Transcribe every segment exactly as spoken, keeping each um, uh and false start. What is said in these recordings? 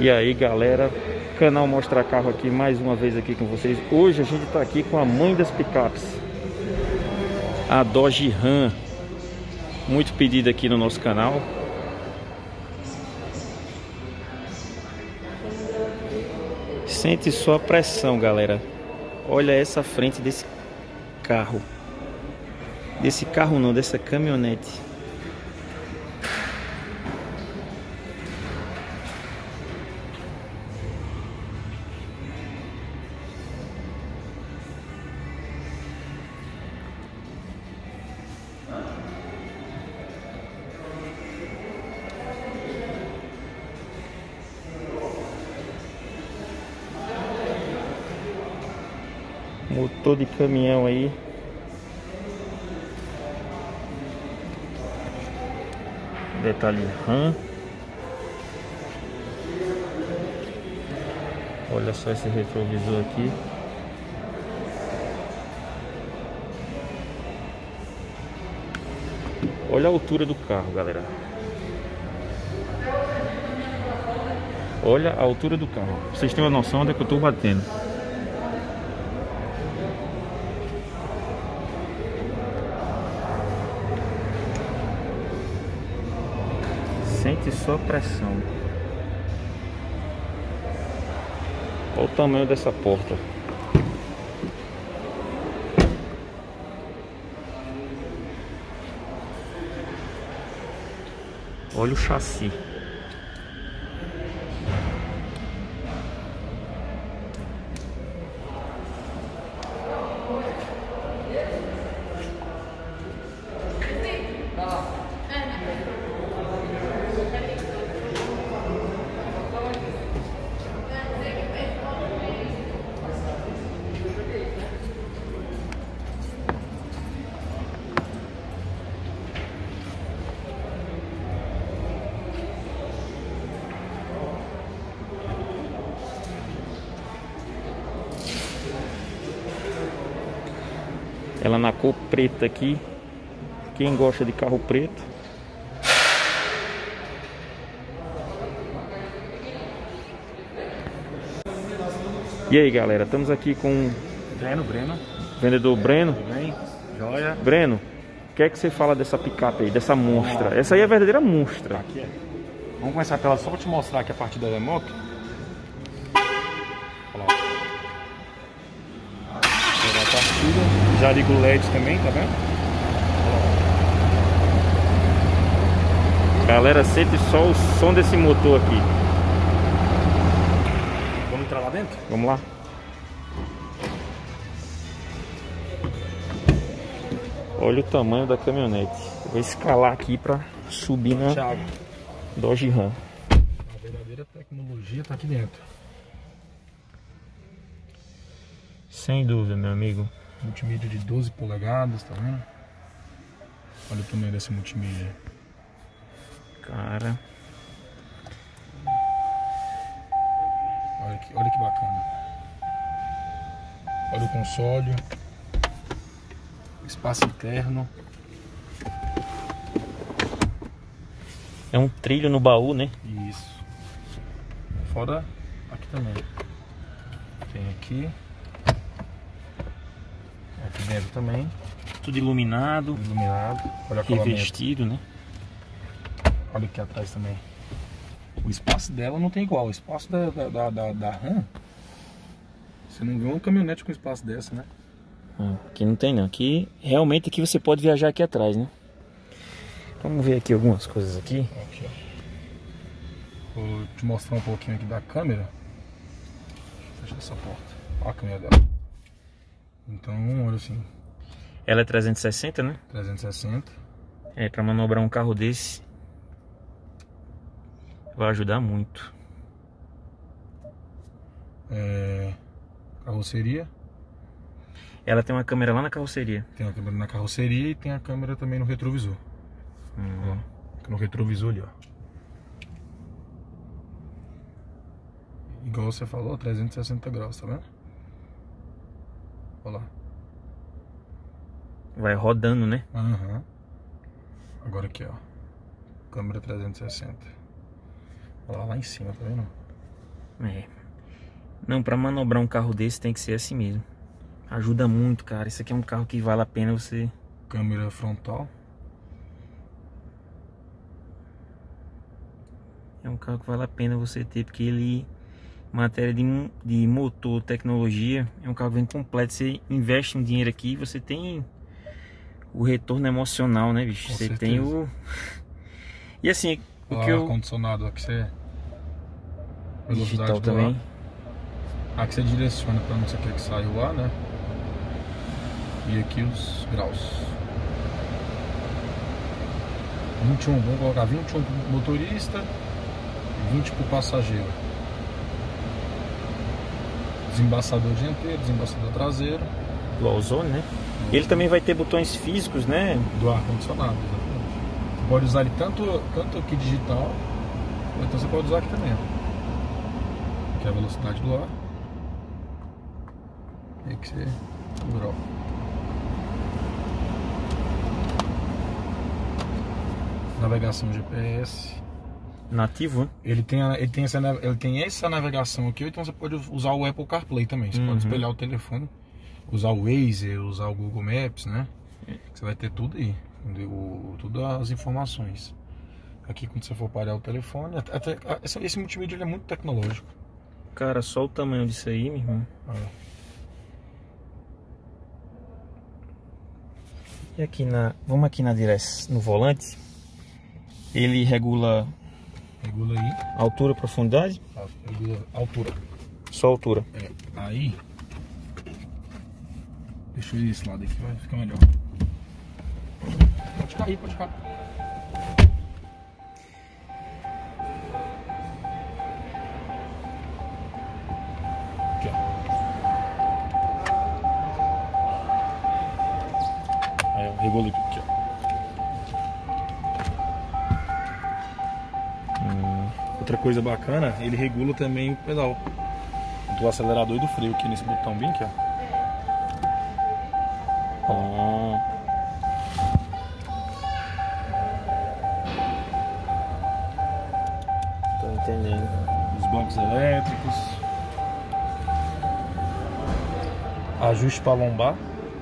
E aí galera, canal Mostra Carro aqui mais uma vez aqui com vocês. Hoje a gente tá aqui com a mãe das picapes, a Dodge Ram, muito pedida aqui no nosso canal. Sente só a pressão, galera. Olha essa frente desse carro. Desse carro não, dessa caminhonete. Motor de caminhão aí. Detalhe Ram. Olha só esse retrovisor aqui. Olha a altura do carro, galera. Olha a altura do carro. Pra vocês terem uma noção onde é que eu tô batendo. Sente só a pressão. Olha o tamanho dessa porta. Olha o chassi. Ela na cor preta aqui. Quem gosta de carro preto. E aí galera, estamos aqui com Breno, Breno. Vendedor Breno. Tudo bem? Joia. Breno, o que é que você fala dessa picape aí, dessa monstra? Essa aí é a verdadeira monstra. Aqui é. Vamos começar pela só pra te mostrar aqui a partida da moto. Olha lá. Pegar a partida. Já ligo o L E D também, tá vendo? Galera, sente só o som desse motor aqui. Vamos entrar lá dentro? Vamos lá. Olha o tamanho da caminhonete. Vou escalar aqui pra subir na Thiago. Dodge Ram. A verdadeira tecnologia tá aqui dentro. Sem dúvida, meu amigo. Multimídia de doze polegadas, tá vendo? Olha o tamanho dessa multimídia. Cara. Olha que, olha que bacana. Olha o console. Espaço interno. É um trilho no baú, né? Isso. Fora aqui também. Tem aqui. Aqui dentro também. Tudo iluminado. Iluminado. Olha o acabamento. Revestido, né? Olha aqui atrás também. O espaço dela não tem igual. O espaço da, da, da, da, da Ram. Você não vê uma caminhonete com espaço dessa, né? Ah, aqui não tem não. Aqui, realmente aqui você pode viajar aqui atrás, né? Vamos ver aqui algumas coisas aqui. Aqui, ó. Vou te mostrar um pouquinho aqui da câmera. Fecha essa porta. Olha a câmera dela. Então, olha assim. Ela é trezentos e sessenta, né? trezentos e sessenta. É, pra manobrar um carro desse vai ajudar muito. É... Carroceria. Ela tem uma câmera lá na carroceria. Tem a câmera na carroceria e tem a câmera também no retrovisor. Uhum. Ó, no retrovisor ali, ó. Igual você falou, trezentos e sessenta graus, tá vendo? Olha lá. Vai rodando, né? Aham. Uhum. Agora aqui, ó. Câmera trezentos e sessenta. Olha lá, lá em cima, tá vendo? É. Não, pra manobrar um carro desse tem que ser assim mesmo. Ajuda muito, cara. Isso aqui é um carro que vale a pena você... Câmera frontal. É um carro que vale a pena você ter, porque ele... Matéria de, de motor, tecnologia, é um carro que vem completo. Você investe um dinheiro aqui, você tem o retorno emocional, né, bicho? Com você certeza. tem o... E assim, o Lá, que eu... ar-condicionado, aqui você... Velocidade Digital do também. ar. Aqui você direciona pra onde você quer que saia o ar, né? E aqui os graus. vinte e um, vamos colocar vinte e um pro motorista e vinte pro passageiro. Desembaçador dianteiro, desembaçador traseiro. Dual zone, né? Ele também vai ter botões físicos, né? Do ar-condicionado, exatamente. Você pode usar ele tanto, tanto aqui digital, ou então você pode usar aqui também. Aqui é a velocidade do ar. E aqui você... o grau. Navegação G P S. Nativo, né? Ele tem, a, ele, tem essa, ele tem essa navegação aqui, ou então você pode usar o Apple CarPlay também. Você Uhum. pode espelhar o telefone, usar o Waze, usar o Google Maps, né? Você vai ter tudo aí, o, todas as informações. Aqui quando você for parar o telefone, até, até, esse, esse multimídia ele é muito tecnológico. Cara, só o tamanho disso aí, meu irmão. Ah. E aqui na... Vamos aqui na direção, no volante. Ele regula... Regula aí. Altura, profundidade? Regula altura. Só altura. É, aí... Deixa eu ir desse lado aqui, vai ficar melhor. Pode cair, pode cair. Aqui, ó. Aí, ó, regula aqui, ó. Outra coisa bacana, ele regula também o pedal do acelerador e do freio aqui nesse botão bem aqui, ó. Ah. Tô entendendo. Os bancos elétricos. Ajuste para lombar.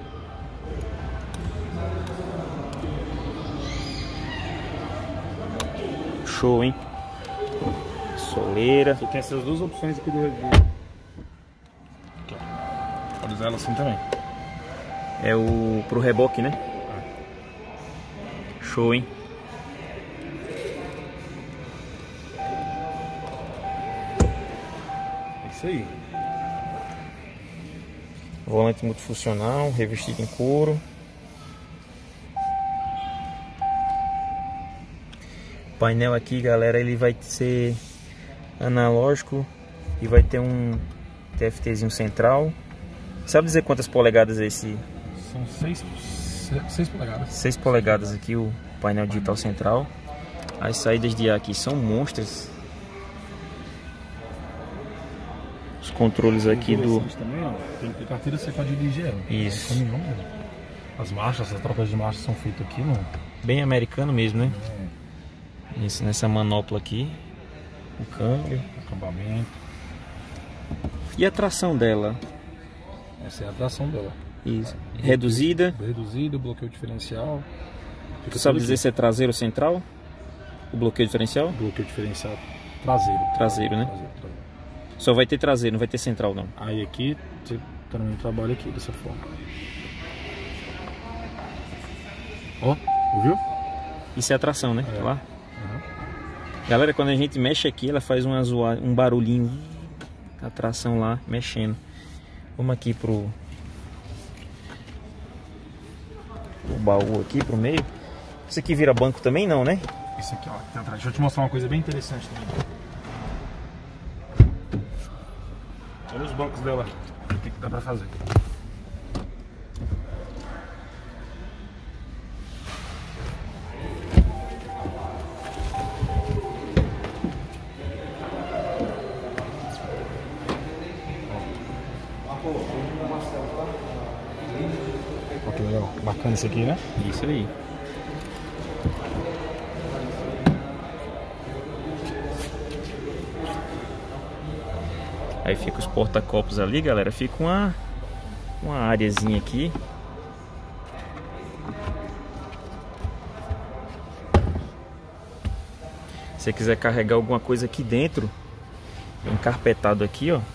Show, hein? Soleira. Você tem essas duas opções aqui do regula. Aqui, ó. Pode usar ela assim também. É o pro reboque, né? Show, hein? É isso aí. Volante multifuncional, revestido em couro. O painel aqui, galera, ele vai ser analógico e vai ter um TFTzinho central. Sabe dizer quantas polegadas é esse? São seis, seis polegadas. seis polegadas aqui o painel digital central. As saídas de ar aqui são monstras. Os controles aqui do... Também, ó. Tem que ter carteira, você pode dirigir ela. Isso. É um caminhão mesmo. As marchas, as trocas de marchas são feitas aqui, não? Bem americano mesmo, né? É. Isso, nessa manopla aqui. O câmbio. Acabamento. E a tração dela? Essa é a tração dela. Isso. Reduzida. Reduzido, bloqueio diferencial. Fica Tu sabe tudo dizer aqui. se é traseiro ou central? O bloqueio diferencial? Bloqueio diferencial traseiro. Traseiro, né? Traseiro, traseiro. Só vai ter traseiro, não vai ter central não. Aí aqui, você também trabalha aqui dessa forma. Ó, ouviu? Isso é a tração, né? É. Lá. Uhum. Galera, quando a gente mexe aqui, ela faz uma zoa... um barulhinho. A tração lá, mexendo. Vamos aqui pro... o baú aqui pro meio. Isso aqui vira banco também não, né? Isso aqui, ó, aqui atrás. Deixa eu te mostrar uma coisa bem interessante também. Olha os bancos dela. O que, que dá pra fazer? Olha que legal. Bacana isso aqui, né? Isso aí. Aí fica os porta-copos ali, galera. Fica uma, uma areazinha aqui. Se você quiser carregar alguma coisa aqui dentro, encarpetado aqui, ó.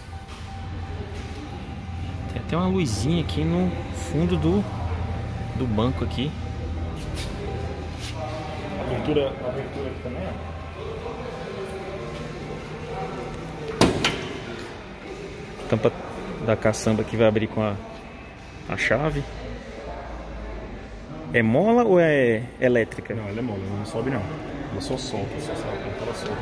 Tem até uma luzinha aqui no fundo do, do banco aqui. Abertura, abertura aqui também, ó. Tampa da caçamba que vai abrir com a, a chave. É mola ou é elétrica? Não, ela é mola, ela não sobe não. Ela só solta, só solta, ela solta.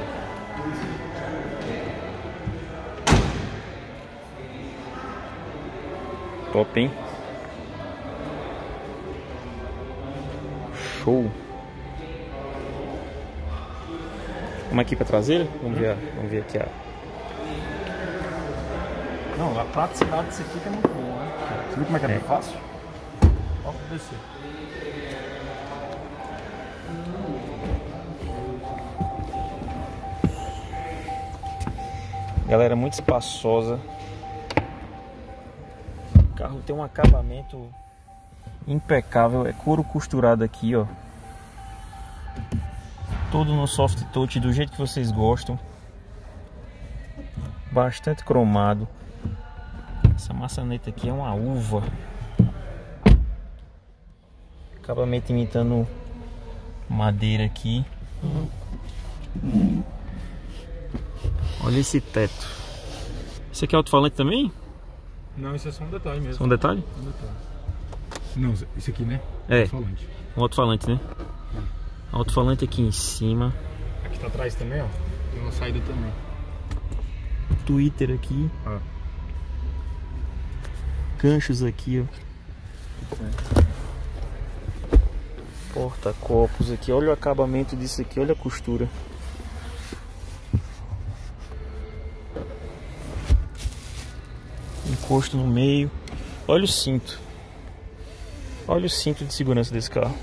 Top, hein? Show. Vamos aqui pra traseira? Vamos ver, vamos ver aqui a... Não, a praticidade disso aqui é muito boa, né? Você viu como é que é, é. fácil? Ó, descer. Galera, muito espaçosa. O carro tem um acabamento impecável. É couro costurado aqui, ó. Todo no soft touch, do jeito que vocês gostam. Bastante cromado. Essa maçaneta aqui é uma uva. Acabamento imitando madeira aqui. Olha esse teto. Esse aqui é alto-falante também? Não, isso é só um detalhe mesmo. Só um detalhe? Um detalhe. Não, isso aqui, né? É. Alto-falante. Um alto-falante, né? É. Alto-falante aqui em cima. Aqui tá atrás também, ó. Tem uma saída também. Twitter aqui. Ah. Ganchos aqui, ó. É. Porta-copos aqui. Olha o acabamento disso aqui. Olha a costura. Encosto no meio. Olha o cinto. Olha o cinto de segurança desse carro.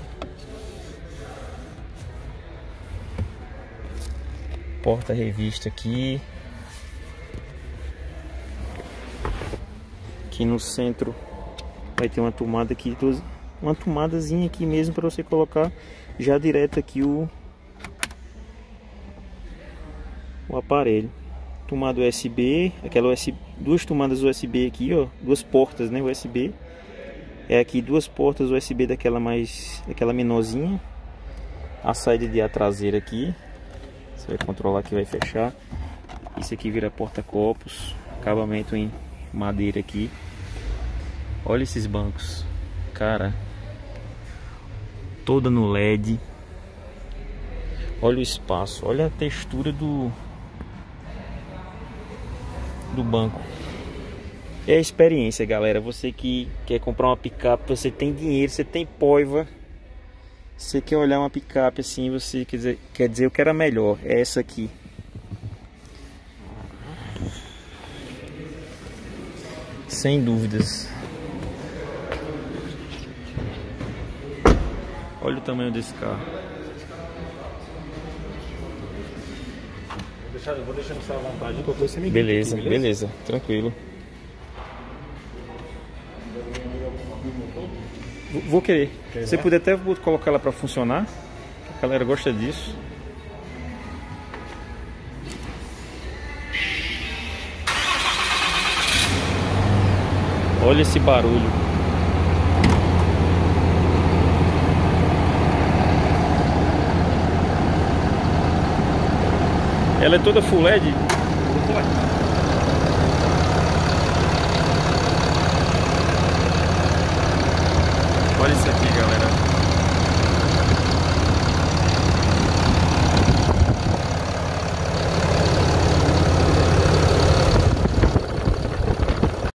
Porta-revista aqui. Aqui no centro vai ter uma tomada aqui, uma tomadazinha aqui mesmo para você colocar já direto aqui o, o aparelho. Tomada U S B, aquela U S B, duas tomadas U S B aqui, ó, duas portas, né, U S B. É aqui duas portas U S B daquela mais, daquela menorzinha. A saída de ar traseira aqui. Você vai controlar que vai fechar. Isso aqui vira porta-copos, acabamento em madeira aqui. Olha esses bancos, cara, toda no L E D. Olha o espaço, olha a textura do do banco. É a experiência, galera. Você que quer comprar uma picape, você tem dinheiro, você tem poiva, você quer olhar uma picape assim, você quer dizer, quer dizer eu quero a melhor, é essa aqui. Sem dúvidas. Olha o tamanho desse carro. Vou deixar, vou deixar no seu à vontade, qualquer coisa você me beleza, aqui, beleza, beleza, tranquilo. Vou querer. Quer você puder até colocar ela para funcionar. A galera gosta disso. Olha esse barulho. Ela é toda full L E D?